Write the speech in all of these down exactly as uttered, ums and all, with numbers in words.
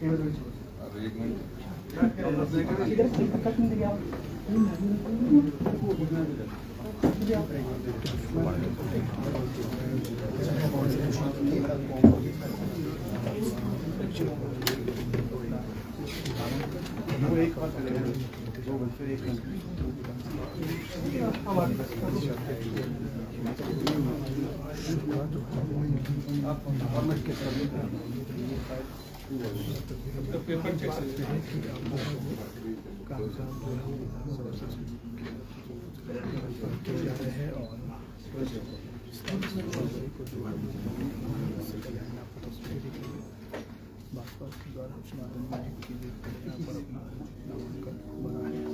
एक मिनट एक बार दो बच्चे एक पेपर चेक है और भाजपा के द्वारा बना है।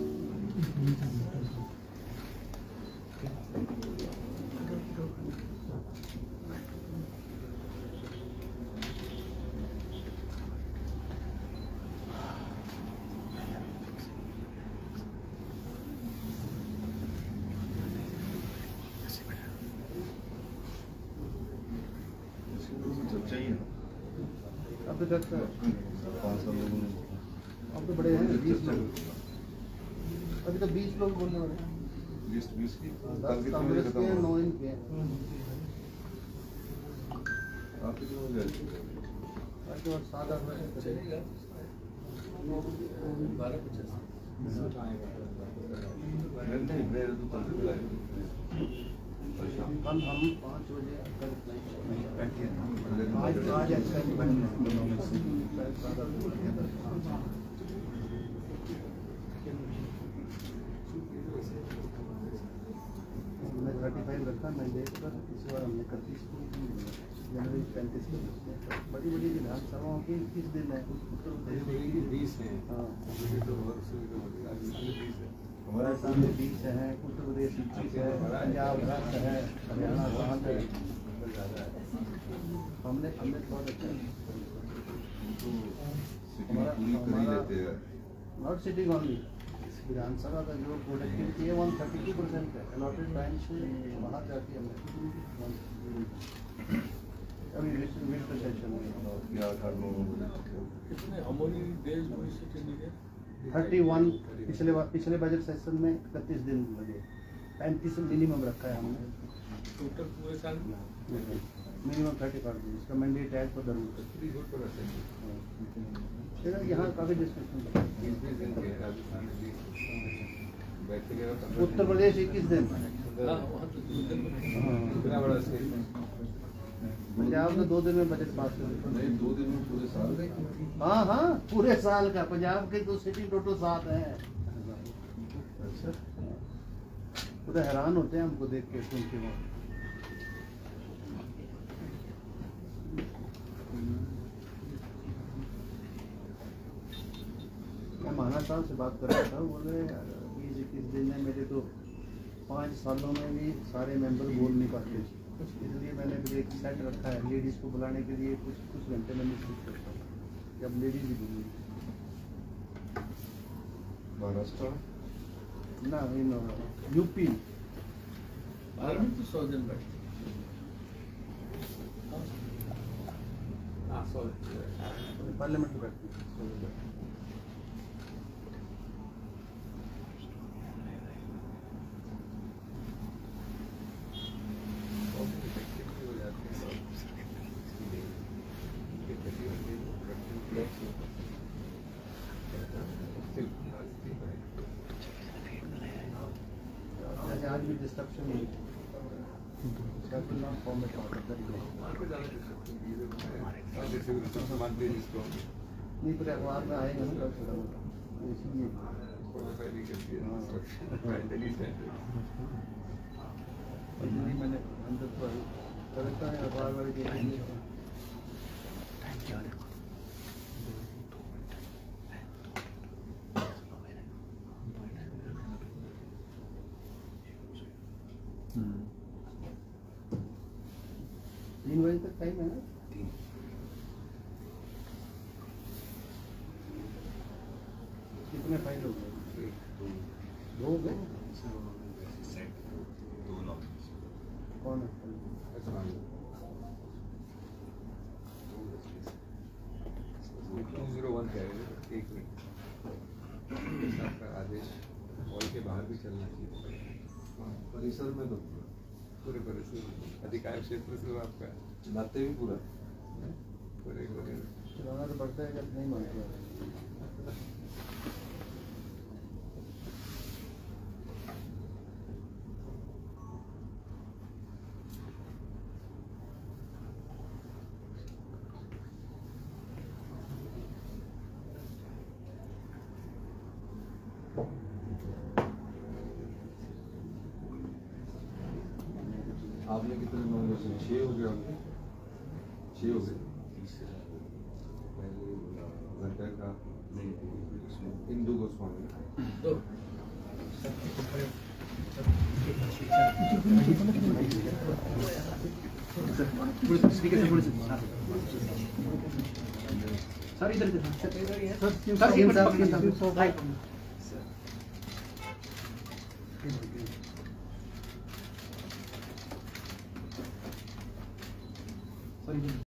अभी तक पाँच सौ लोग अब तो बड़े हैं बीस लोग अभी तो बीस लोग बोलने वाले हैं बीस बीस की कांग्रेस के नौ इनके आपके जो हो जाए बाकी और सात आठ चलेगा बारह पचास कल हम पाँच बजे आज आज थर्टी फाइव रखा मैं देख कर इस बार हमने इकतीस को जनवरी पैंतीस को बड़ी बड़ी विधानसभाओं की किस दिन है उत्तर प्रदेश बीस है हमारे सामने बीस है उत्तर प्रदेश इक्कीस है पंजाब दस है हरियाणा सात है हमने हमने बहुत अच्छा हमारा नॉट सिटिंग ऑनली विधानसभा का जो प्रोडक्टिविटी है वन थर्टी टू परसेंट है अलॉटेड टाइम से बाहर जाती है अभी विंटर सेशन में थर्टी वन पिछले पिछले बजट सेशन में इकतीस दिन लगे पैंतीस मिनिमम रखा है हमने टोटल पूरे साल मिनिमम थर्टी फाइव दिन इसका मैंडेट है फॉर द यहाँ काफ़ी डिस्कशन उत्तर प्रदेश इक्कीस दिन पंजाब में दो दिन में बजट पास हो दो दिन में पूरे साल हाँ हाँ पूरे साल का पंजाब के तो सिटी टोटल सात है अच्छा पूरा हैरान होते हैं हमको देख के सुन के वहाँ मैं माना साहब से बात कर रहा था बोले बीस इक्कीस दिन में मेरे तो पाँच सालों में भी सारे मेंबर बोल नहीं पाते इसलिए मैंने फिर एक सेट रखा है लेडीज़ को बुलाने के लिए कुछ कुछ घंटे में निश्चित करता हूँ जब लेडीज़ भी बोलेंगी महाराष्ट्र ना इन यूपी सौ दिन बैठे पार्लियामेंट में बैठती आज भी डिस्ट्रक्शन नहीं नहीं पर अखबार में आएगा ना इसलिए मैंने अंदर करता है अखबार वाले तीन बजे तक टाइम है ना कितने फाइल हो गए दो हो गए कौन है टू जीरो वन कह रहे थे एक मिनट, आपका आदेश हॉल के बाहर भी चलना चाहिए, परिसर में तो पूरे परिसर अधिकार क्षेत्र से आपका नाते भी पूरा पूरे पूरे चलाना तो पड़ता है जब नहीं मानते। आपने कितने नॉमिनेशन? छः हो गया होंगे, छः हो गए। घंटा का इंदु गोस्वामी तो सर इधर सर सर